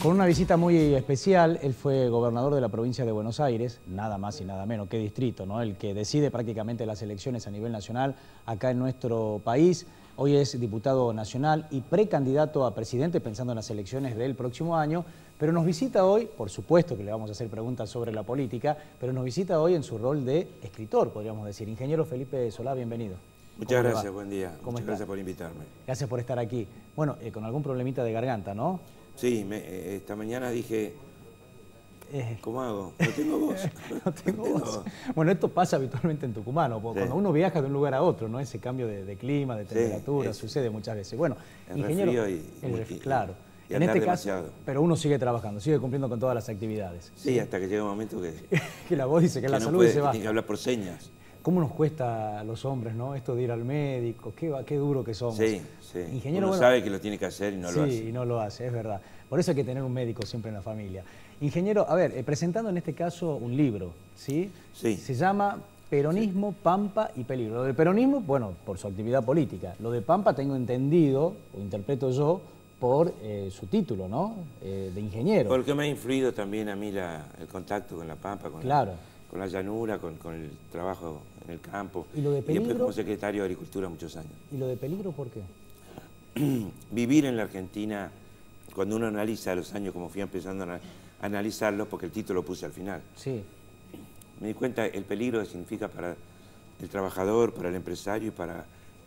Con una visita muy especial. Él fue gobernador de la provincia de Buenos Aires, nada más y nada menos, qué distrito, ¿no? El que decide prácticamente las elecciones a nivel nacional acá en nuestro país. Hoy es diputado nacional y precandidato a presidente pensando en las elecciones del próximo año, pero nos visita hoy, por supuesto que le vamos a hacer preguntas sobre la política, pero nos visita hoy en su rol de escritor, podríamos decir. Ingeniero Felipe Solá, bienvenido. Muchas gracias, buen día. ¿Cómo Muchas está? gracias por invitarme. Gracias por estar aquí. Bueno, con algún problemita de garganta, ¿no? Sí, esta mañana dije, ¿cómo hago? No tengo voz. No tengo voz. Bueno, esto pasa habitualmente en Tucumán, ¿no? Porque cuando uno viaja de un lugar a otro, ¿no? Ese cambio de clima, de temperatura, sucede muchas veces. Bueno, ingeniero, claro. Y en este demasiado. caso, pero uno sigue trabajando, sigue cumpliendo con todas las actividades. Sí, hasta que llega un momento que... que la voz dice que la no salud puede, se va. tiene que hablar por señas. ¿Cómo nos cuesta a los hombres, no? Esto de ir al médico, qué duro que somos. Sí, sí. Ingeniero, uno sabe que lo tiene que hacer y no lo hace. Sí, y no lo hace, es verdad. Por eso hay que tener un médico siempre en la familia. Ingeniero, a ver, presentando en este caso un libro, ¿sí? Sí. Se llama Peronismo, Pampa y Peligro. Lo de peronismo, bueno, por su actividad política. Lo de Pampa tengo entendido, o interpreto yo, por su título, ¿no? De ingeniero. Porque me ha influido también a mí el contacto con la Pampa, con la llanura, con el trabajo en el campo. ¿Y lo de peligro? Y después como secretario de Agricultura muchos años. ¿Y lo de peligro por qué? Vivir en la Argentina, cuando uno analiza los años, como fui empezando a analizarlos, porque el título lo puse al final. Sí. Me di cuenta el peligro que significa para el trabajador, para el empresario y para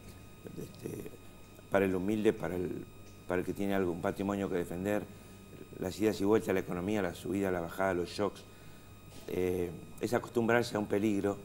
el humilde, para el que tiene un patrimonio que defender, las idas y vueltas a la economía, la subida, la bajada, los shocks. Es acostumbrarse a un peligro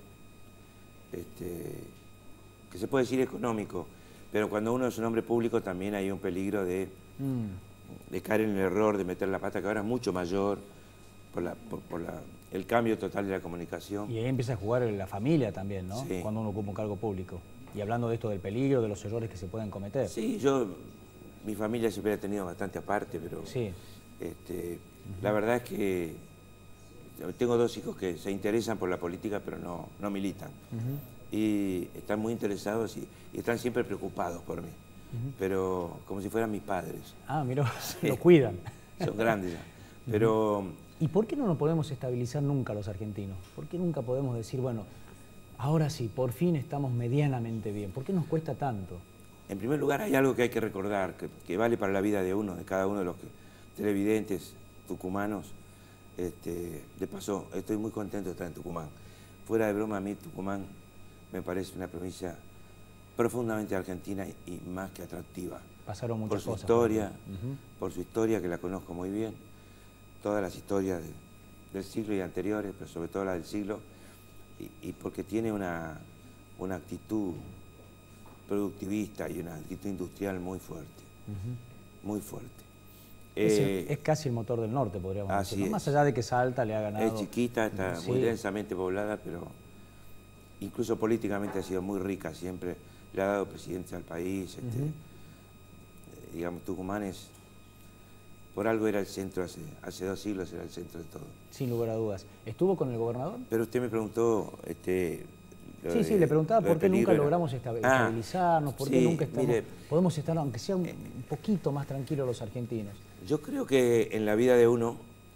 que se puede decir económico, pero cuando uno es un hombre público también hay un peligro de caer en el error, de meter la pata, que ahora es mucho mayor por el cambio total de la comunicación. Y ahí empieza a jugar la familia también, ¿no? Sí. Cuando uno ocupa un cargo público. Y hablando de esto del peligro, de los errores que se pueden cometer. Sí, mi familia siempre ha tenido bastante aparte, pero sí. La verdad es que tengo dos hijos que se interesan por la política, pero no militan. Y están muy interesados y están siempre preocupados por mí, pero como si fueran mis padres. Ah, mira, sí. Lo cuidan. Son grandes ya. Pero... ¿Y por qué no nos podemos estabilizar nunca los argentinos? ¿Por qué nunca podemos decir, bueno, ahora sí, por fin estamos medianamente bien? ¿Por qué nos cuesta tanto? En primer lugar, hay algo que hay que recordar, que vale para la vida de cada uno de los televidentes tucumanos. De paso, estoy muy contento de estar en Tucumán. Fuera de broma, a mí Tucumán me parece una provincia profundamente argentina y más que atractiva. Pasaron muchas cosas. Por su historia, que la conozco muy bien, todas las historias del siglo y anteriores, pero sobre todo la del siglo, y porque tiene una actitud productivista y una actitud industrial muy fuerte, muy fuerte. Es casi el motor del norte, podríamos decir, ¿no? Más allá de que Salta le ha ganado... Es chiquita, está muy densamente poblada, pero incluso políticamente ha sido muy rica siempre. Le ha dado presidencia al país. Digamos, Tucumán por algo era el centro, hace 2 siglos era el centro de todo. Sin lugar a dudas. ¿Estuvo con el gobernador? Pero usted me preguntó... Sí, le preguntaba por qué nunca logramos estabilizarnos, por qué nunca podemos estar, aunque sea un poquito más tranquilos los argentinos. Yo creo que en la vida de uno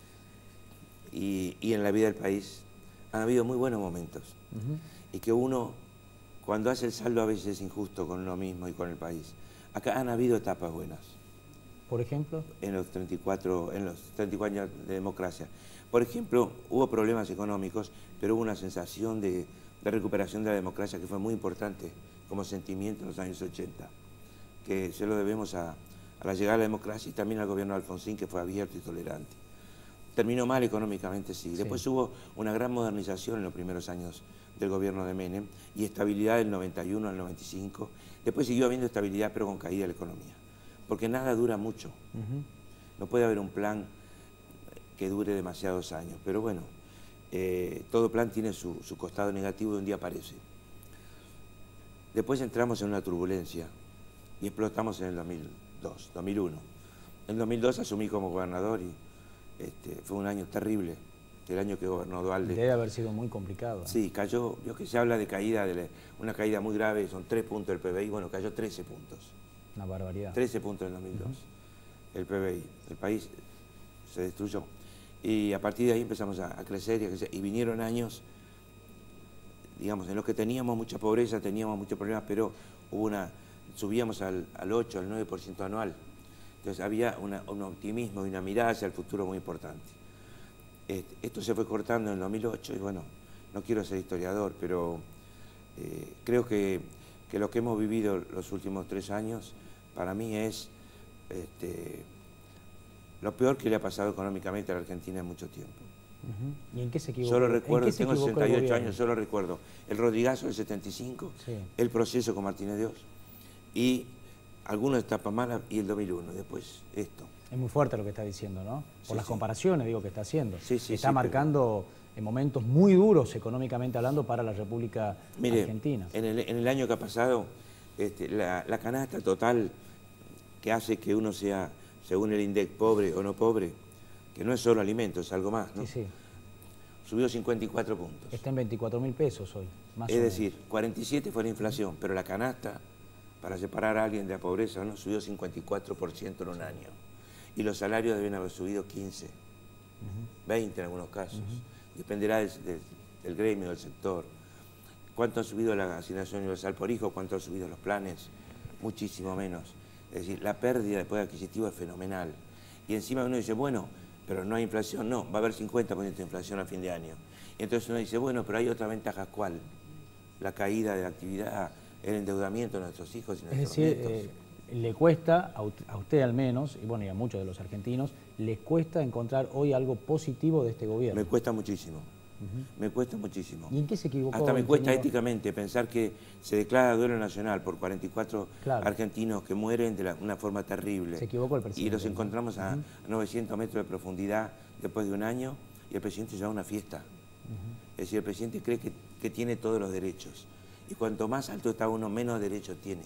y en la vida del país han habido muy buenos momentos. Y que uno, cuando hace el saldo, a veces es injusto con uno mismo y con el país. Acá han habido etapas buenas. ¿Por ejemplo? En los 34 años de democracia. Por ejemplo, hubo problemas económicos, pero hubo una sensación de recuperación de la democracia que fue muy importante como sentimiento en los años 80, que se lo debemos a la llegada de la democracia y también al gobierno de Alfonsín, que fue abierto y tolerante. Terminó mal económicamente, sí. Después hubo una gran modernización en los primeros años del gobierno de Menem y estabilidad del 91 al 95. Después siguió habiendo estabilidad, pero con caída de la economía, porque nada dura mucho. No puede haber un plan que dure demasiados años, pero bueno, todo plan tiene su costado negativo y un día aparece. Después entramos en una turbulencia y explotamos en el 2001. En 2002 asumí como gobernador y fue un año terrible, el año que gobernó Duhalde. Debe haber sido muy complicado. Sí, cayó, vio que se habla de caída, una caída muy grave, son 3 puntos del PBI, bueno, cayó 13 puntos. Una barbaridad. 13 puntos en 2002, el PBI. El país se destruyó. Y a partir de ahí empezamos a crecer y vinieron años, digamos, en los que teníamos mucha pobreza, teníamos muchos problemas, pero subíamos al 8, al 9% anual. Entonces había un optimismo y una mirada hacia el futuro muy importante. Esto se fue cortando en el 2008 y bueno, no quiero ser historiador, pero creo que lo que hemos vivido los últimos 3 años, para mí es lo peor que le ha pasado económicamente a la Argentina en mucho tiempo. ¿Y en qué se equivocó? Solo recuerdo, tengo 68 años, solo recuerdo el Rodrigazo del 75, sí, el proceso con Martínez de Oz y algunas etapas malas y el 2001, después esto. Es muy fuerte lo que está diciendo, ¿no? Por sí, las comparaciones, digo, que está haciendo. Sí, sí, está marcando en momentos muy duros económicamente hablando para la República Argentina. En el año que ha pasado, la canasta total que hace que uno sea, según el INDEC, pobre o no pobre, que no es solo alimentos, es algo más, ¿no? Sí, sí. Subió 54 puntos. Está en 24.000 pesos hoy, más es decir, 47 fue la inflación, pero la canasta, para separar a alguien de la pobreza, ¿no?, subió 54% en un año. Y los salarios deben haber subido 15, 20 en algunos casos. Dependerá del gremio, del sector. ¿Cuánto ha subido la asignación universal por hijo? ¿Cuánto han subido los planes? Muchísimo menos. Es decir, la pérdida de poder adquisitivo es fenomenal. Y encima uno dice, bueno, pero no hay inflación. No, va a haber 50% de inflación a fin de año. Y entonces uno dice, bueno, pero hay otra ventaja. ¿Cuál? La caída de la actividad, el endeudamiento de nuestros hijos y nuestros nietos. Le cuesta, a usted al menos, y bueno, y a muchos de los argentinos, les cuesta encontrar hoy algo positivo de este gobierno. Me cuesta muchísimo. Me cuesta muchísimo. ¿Y en qué se equivocó? Hasta me cuesta éticamente pensar que se declara duelo nacional por 44 argentinos que mueren de una forma terrible. Se equivocó el presidente. Y los encontramos a 900 metros de profundidad después de un año y el presidente lleva una fiesta. Es decir, el presidente cree que tiene todos los derechos. Y cuanto más alto está uno, menos derechos tiene.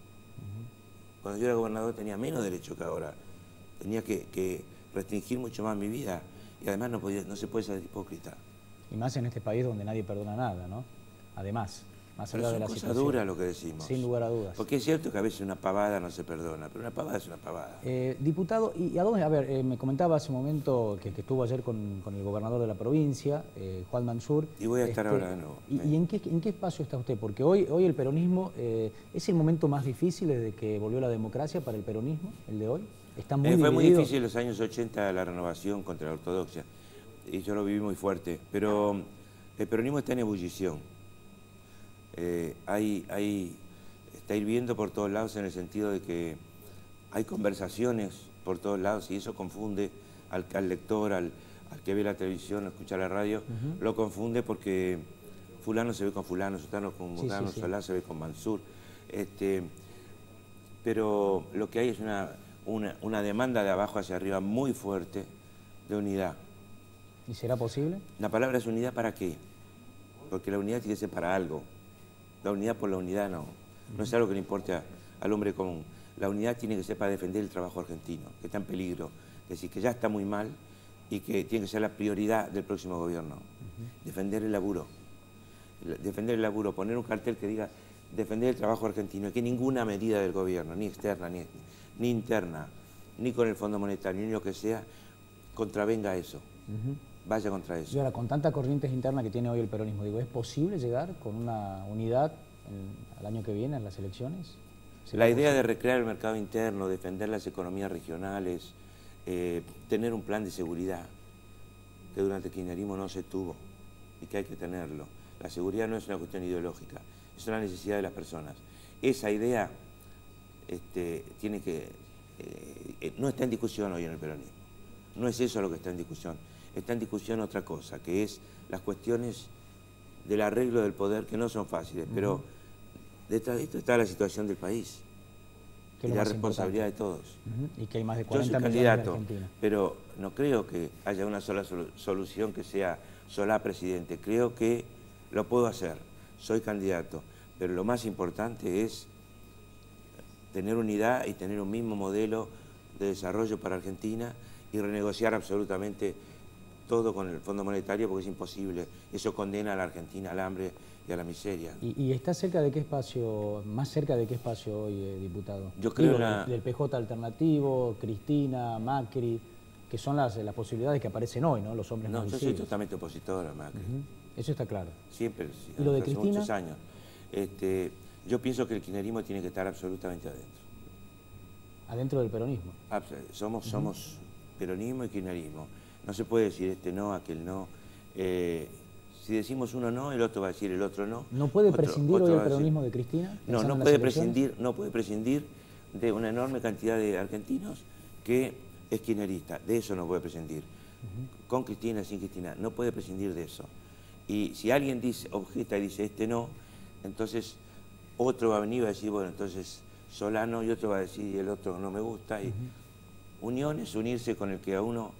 Cuando yo era gobernador tenía menos derechos que ahora. Tenía que restringir mucho más mi vida. Y además no se puede ser hipócrita. Y más en este país donde nadie perdona nada, ¿no? Además, más allá de la situación. Es cosa dura lo que decimos. Sin lugar a dudas. Porque es cierto que a veces una pavada no se perdona, pero una pavada es una pavada. Diputado, ¿y a dónde? A ver, me comentaba hace un momento que estuvo ayer con el gobernador de la provincia, Juan Mansur. Y voy a estar ahora de nuevo. ¿Y en qué espacio está usted? Porque hoy el peronismo, ¿es el momento más difícil desde que volvió la democracia para el peronismo, el de hoy? ¿Está muy dividido? Fue muy difícil en los años 80 la renovación contra la ortodoxia. Y yo lo viví muy fuerte, pero el peronismo está en ebullición. Está hirviendo por todos lados en el sentido de que hay conversaciones por todos lados y eso confunde al lector, al que ve la televisión, escucha la radio, lo confunde porque fulano se ve con fulano, sutano con fulano, Solá se ve con Mansur. Pero lo que hay es una demanda de abajo hacia arriba muy fuerte de unidad. ¿Y será posible? La palabra es unidad, ¿para qué? Porque la unidad tiene que ser para algo. La unidad por la unidad no es algo que le importe al hombre común. La unidad tiene que ser para defender el trabajo argentino, que está en peligro, es decir, que ya está muy mal y que tiene que ser la prioridad del próximo gobierno. Defender el laburo. Defender el laburo, poner un cartel que diga defender el trabajo argentino, y que ninguna medida del gobierno, ni externa, ni interna, ni con el Fondo Monetario, ni lo que sea, contravenga eso. Vaya contra eso. Y ahora, con tantas corrientes internas que tiene hoy el peronismo, digo, ¿es posible llegar con una unidad al año que viene en las elecciones? La idea de recrear el mercado interno, defender las economías regionales, tener un plan de seguridad, que durante el kirchnerismo no se tuvo y que hay que tenerlo. La seguridad no es una cuestión ideológica, es una necesidad de las personas. Esa idea no está en discusión hoy en el peronismo. No es eso lo que está en discusión. Está en discusión otra cosa, que es las cuestiones del arreglo del poder, que no son fáciles, pero detrás de esto está la situación del país y la responsabilidad de todos. Y que hay más de 40 millones de Argentina. Yo soy candidato, pero no creo que haya una sola solución que sea Solá presidente. Creo que lo puedo hacer, soy candidato, pero lo más importante es tener unidad y tener un mismo modelo de desarrollo para Argentina y renegociar absolutamente todo con el Fondo Monetario porque es imposible. Eso condena a la Argentina al hambre y a la miseria. ¿Y está cerca de qué espacio, más cerca de qué espacio hoy, diputado? Yo creo del PJ alternativo, Cristina, Macri. que son las posibilidades que aparecen hoy, ¿no? Los hombres No, más yo visibles. soy totalmente opositor a Macri. Eso está claro. Siempre, ¿Y lo de hace Cristina? muchos años. Yo pienso que el kirchnerismo tiene que estar absolutamente adentro. Adentro del peronismo. Somos peronismo y kirchnerismo. No se puede decir este no, aquel no. Si decimos uno no, el otro va a decir el otro no. ¿No puede prescindir hoy el peronismo de Cristina? No, no puede prescindir de una enorme cantidad de argentinos que es kirchnerista. De eso no puede prescindir. Con Cristina, sin Cristina, no puede prescindir de eso. Y si alguien objeta y dice este no, entonces otro va a venir y va a decir, bueno, entonces Solano, y otro va a decir, y el otro no me gusta. Y unión es unirse con el que a uno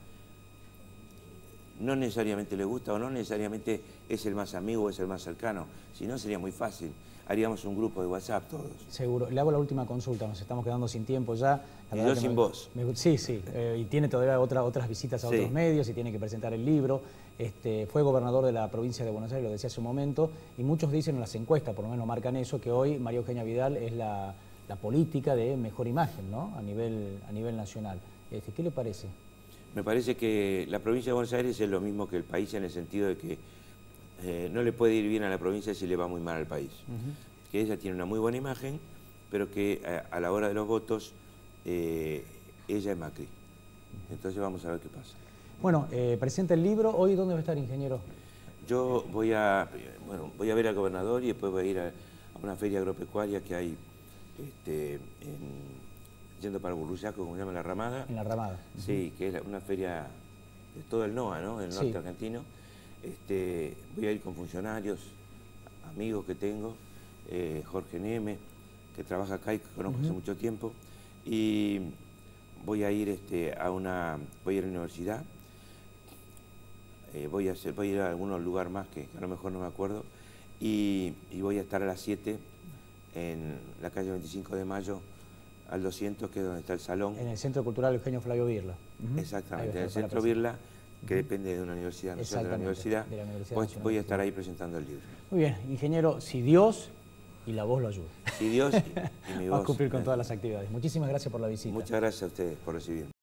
no necesariamente le gusta o no necesariamente es el más amigo o es el más cercano. Si no, sería muy fácil. Haríamos un grupo de WhatsApp todos. Seguro. Le hago la última consulta, nos estamos quedando sin tiempo ya. Y yo sin vos. Sí, y tiene todavía otras visitas a otros medios y tiene que presentar el libro. Fue gobernador de la provincia de Buenos Aires, lo decía hace un momento, y muchos dicen en las encuestas, por lo menos marcan eso, que hoy María Eugenia Vidal es la política de mejor imagen, ¿no? a nivel nacional. ¿Qué le parece? Me parece que la provincia de Buenos Aires es lo mismo que el país en el sentido de que no le puede ir bien a la provincia si le va muy mal al país. Que ella tiene una muy buena imagen, pero que a la hora de los votos ella es Macri. Entonces vamos a ver qué pasa. Bueno, presenta el libro. ¿Hoy dónde va a estar, ingeniero? Yo voy a ver al gobernador y después voy a ir a una feria agropecuaria que hay yendo para Burruchaco, como se llama, La Ramada. En La Ramada. Sí, que es una feria de todo el NOA, ¿no? Del norte argentino. Voy a ir con funcionarios, amigos que tengo, Jorge Neme, que trabaja acá y que conozco hace mucho tiempo, y voy a ir a la universidad, voy a ir a algunos lugares más que a lo mejor no me acuerdo, y voy a estar a las 7 en la calle 25 de Mayo, al 200, que es donde está el salón. En el Centro Cultural Eugenio Flavio Birla. Exactamente, en el Centro Birla, que depende de una universidad, no sé, de la universidad. Voy a estar ahí presentando el libro. Muy bien, ingeniero, si Dios y la voz lo ayuda. Si Dios y mi voz. Va a cumplir con todas las actividades. Muchísimas gracias por la visita. Muchas gracias a ustedes por recibirme.